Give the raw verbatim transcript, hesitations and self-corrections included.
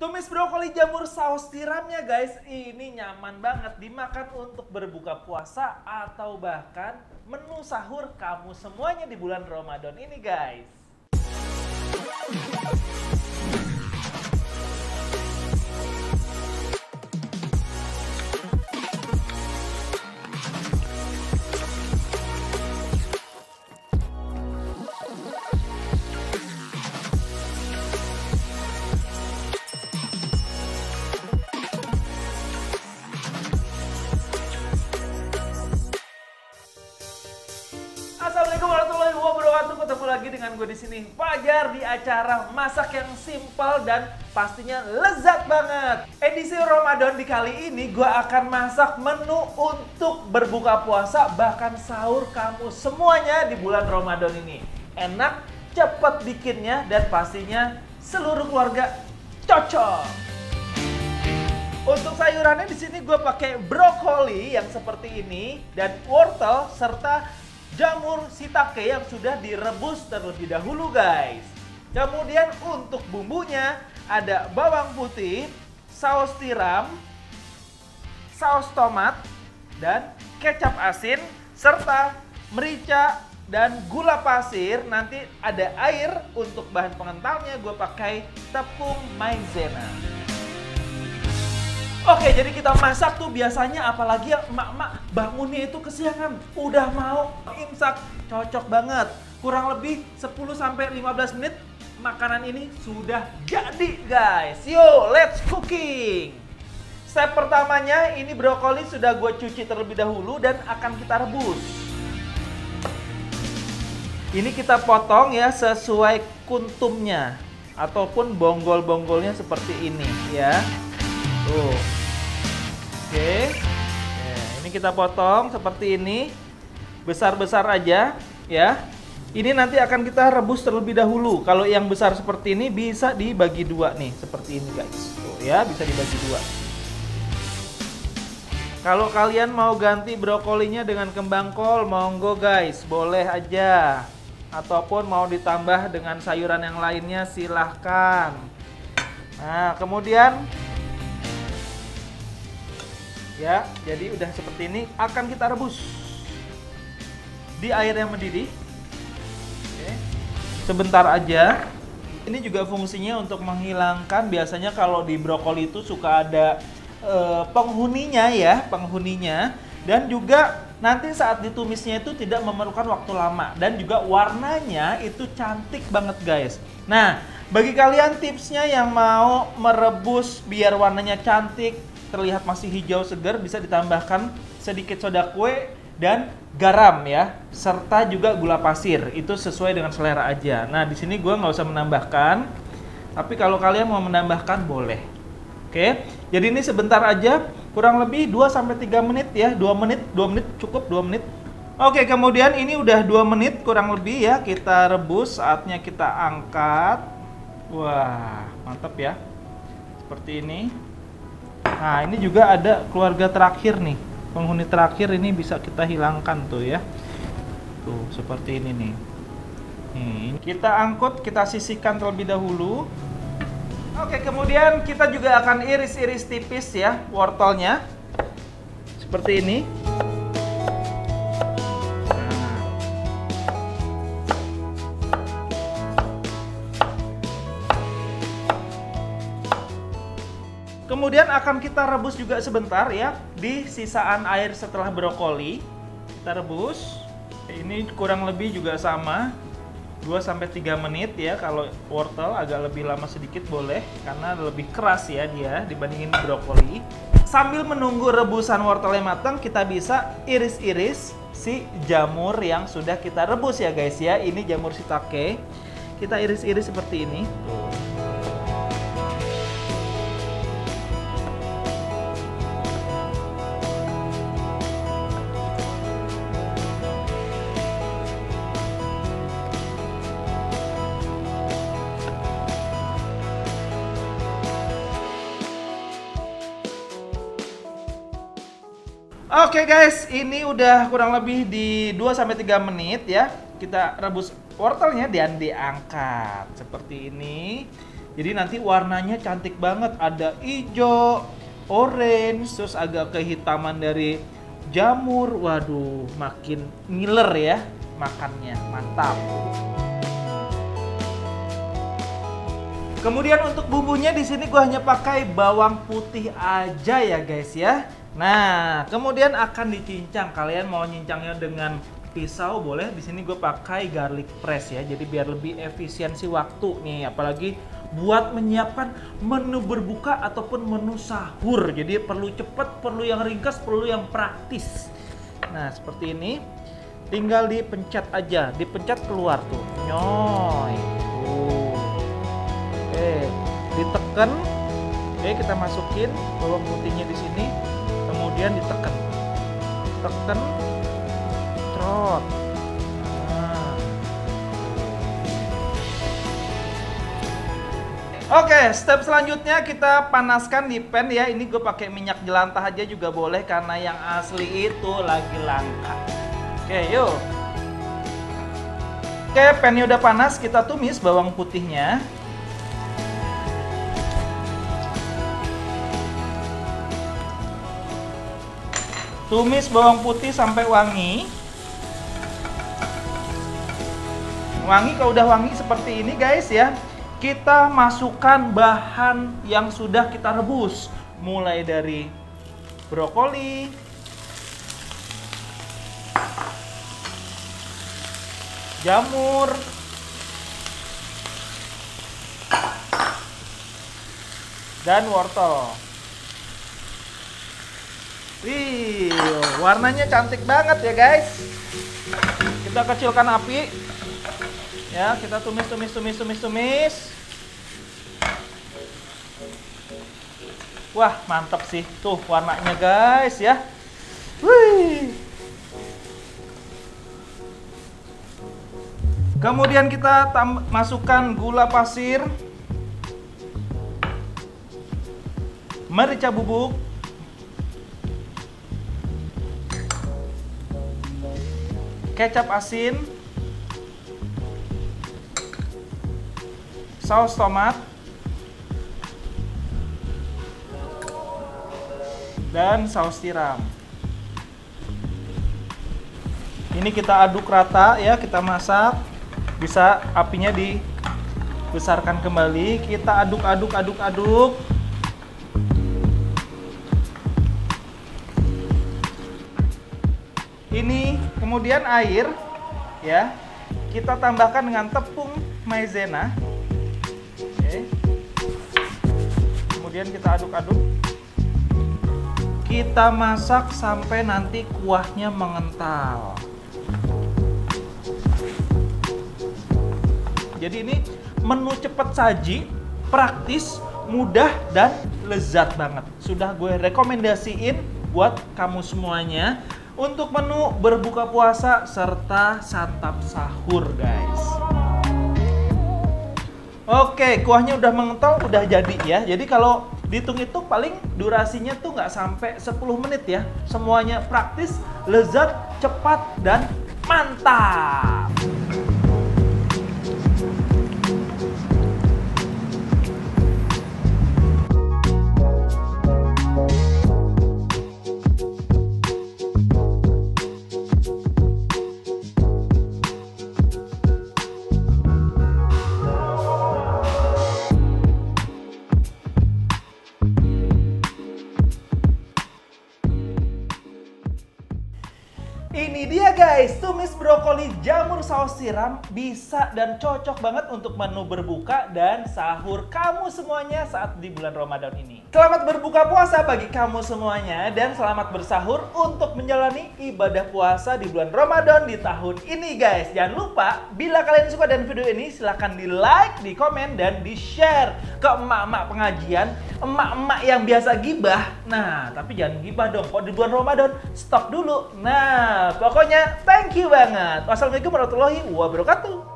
Tumis brokoli jamur saus tiramnya guys, ini nyaman banget dimakan untuk berbuka puasa atau bahkan menu sahur kamu semuanya di bulan Ramadan ini guys. Assalamualaikum warahmatullahi wabarakatuh. Ketemu lagi dengan gue di sini, Fajar, di acara masak yang simpel dan pastinya lezat banget. Edisi Ramadan di kali ini gue akan masak menu untuk berbuka puasa bahkan sahur kamu semuanya di bulan Ramadan ini. Enak, cepat bikinnya dan pastinya seluruh keluarga cocok. Untuk sayurannya di sini gue pakai brokoli yang seperti ini dan wortel serta jamur shiitake yang sudah direbus terlebih dahulu guys. Kemudian untuk bumbunya ada bawang putih, saus tiram, saus tomat, dan kecap asin, serta merica dan gula pasir. Nanti ada air. Untuk bahan pengentalnya gue pakai tepung maizena. Oke, jadi kita masak tuh biasanya apalagi yang emak-emak bangunnya itu kesiangan, udah mau imsak, cocok banget. Kurang lebih sepuluh sampai lima belas menit makanan ini sudah jadi guys. Yo, let's cooking. Step pertamanya ini brokoli sudah gue cuci terlebih dahulu dan akan kita rebus. Ini kita potong ya sesuai kuntumnya ataupun bonggol-bonggolnya seperti ini ya. Tuh. Oke. Nah, ini kita potong seperti ini. Besar-besar aja ya. Ini nanti akan kita rebus terlebih dahulu. Kalau yang besar seperti ini bisa dibagi dua nih, seperti ini guys. Tuh ya, bisa dibagi dua. Kalau kalian mau ganti brokolinya dengan kembang kol, monggo guys, boleh aja. Ataupun mau ditambah dengan sayuran yang lainnya silahkan. Nah, kemudian ya, jadi udah seperti ini akan kita rebus di air yang mendidih. Oke. Sebentar aja. Ini juga fungsinya untuk menghilangkan, biasanya kalau di brokoli itu suka ada e, penghuninya ya, penghuninya. Dan juga nanti saat ditumisnya itu tidak memerlukan waktu lama. Dan juga warnanya itu cantik banget guys. Nah, bagi kalian tipsnya yang mau merebus biar warnanya cantik, terlihat masih hijau segar, bisa ditambahkan sedikit soda kue dan garam ya, serta juga gula pasir. Itu sesuai dengan selera aja. Nah, di sini gue nggak usah menambahkan, tapi kalau kalian mau menambahkan boleh. Oke, jadi ini sebentar aja, kurang lebih dua sampai tiga menit ya, dua menit, dua menit cukup, dua menit. Oke, kemudian ini udah dua menit kurang lebih ya, kita rebus, saatnya kita angkat. Wah, mantap ya, seperti ini. Nah, ini juga ada keluarga terakhir nih, penghuni terakhir ini bisa kita hilangkan tuh ya. Tuh, seperti ini nih. Nih, kita angkut, kita sisihkan terlebih dahulu. Oke, kemudian kita juga akan iris-iris tipis ya wortelnya. Seperti ini. Kemudian akan kita rebus juga sebentar ya di sisaan air setelah brokoli. Kita rebus. Ini kurang lebih juga sama dua sampai tiga menit ya. Kalau wortel agak lebih lama sedikit boleh karena lebih keras ya dia dibandingin brokoli. Sambil menunggu rebusan wortelnya matang, kita bisa iris-iris si jamur yang sudah kita rebus ya guys ya. Ini jamur shiitake. Kita iris-iris seperti ini. Tuh. Oke guys, ini udah kurang lebih di dua sampai tiga menit ya. Kita rebus wortelnya dan diangkat seperti ini. Jadi nanti warnanya cantik banget, ada hijau, orange, terus agak kehitaman dari jamur. Waduh, makin ngiler ya makannya, mantap. Kemudian untuk bumbunya di sini gue hanya pakai bawang putih aja ya guys ya. Nah, kemudian akan dicincang. Kalian mau cincangnya dengan pisau boleh. Di sini gue pakai garlic press ya. Jadi biar lebih efisiensi waktu nih, apalagi buat menyiapkan menu berbuka ataupun menu sahur. Jadi perlu cepet, perlu yang ringkas, perlu yang praktis. Nah, seperti ini. Tinggal dipencet aja, dipencet keluar tuh. Nyoy. Tuh. Oke, ditekan. Oke, kita masukin bawang putihnya di sini. Kemudian ditekan. Tekan. Trot. Nah. Oke, step selanjutnya kita panaskan di pan ya. Ini gue pakai minyak jelantah aja juga boleh karena yang asli itu lagi langka. Oke, yuk. Oke, pannya udah panas, kita tumis bawang putihnya. Tumis bawang putih sampai wangi. Wangi, kalau udah wangi seperti ini guys ya, kita masukkan bahan yang sudah kita rebus. Mulai dari brokoli, jamur, dan wortel. Wih, warnanya cantik banget ya guys. Kita kecilkan api. Ya, kita tumis, tumis, tumis, tumis, tumis. Wah, mantap sih. Tuh warnanya guys ya. Wih. Kemudian kita masukkan gula pasir, merica bubuk, kecap asin, saus tomat, dan saus tiram. Ini kita aduk rata ya, kita masak. Bisa apinya dibesarkan kembali. Kita aduk, aduk, aduk, aduk. Ini kemudian air ya, kita tambahkan dengan tepung maizena. Oke. Kemudian kita aduk-aduk. Kita masak sampai nanti kuahnya mengental. Jadi ini menu cepat saji, praktis, mudah, dan lezat banget. Sudah gue rekomendasiin buat kamu semuanya untuk menu berbuka puasa serta santap sahur guys. Oke, kuahnya udah mengental, udah jadi ya. Jadi kalau dihitung-hitung paling durasinya tuh nggak sampai sepuluh menit ya. Semuanya praktis, lezat, cepat, dan mantap. Ini dia guys, tumis brokoli jamur saus tiram bisa dan cocok banget untuk menu berbuka dan sahur kamu semuanya saat di bulan Ramadan ini. Selamat berbuka puasa bagi kamu semuanya dan selamat bersahur untuk menjalani ibadah puasa di bulan Ramadan di tahun ini guys. Jangan lupa, bila kalian suka dengan video ini silahkan di like, di komen, dan di share ke emak-emak pengajian, emak-emak yang biasa gibah. Nah, tapi jangan gibah dong, kalau di bulan Ramadan stop dulu. Nah, pokoknya thank you banget. Wassalamualaikum warahmatullahi wabarakatuh.